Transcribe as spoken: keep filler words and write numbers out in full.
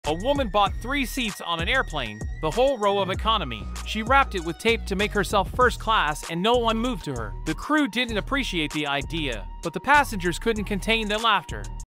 A woman bought three seats on an airplane, the whole row of economy. She wrapped it with tape to make herself first class and no one moved to her. The crew didn't appreciate the idea, but the passengers couldn't contain their laughter.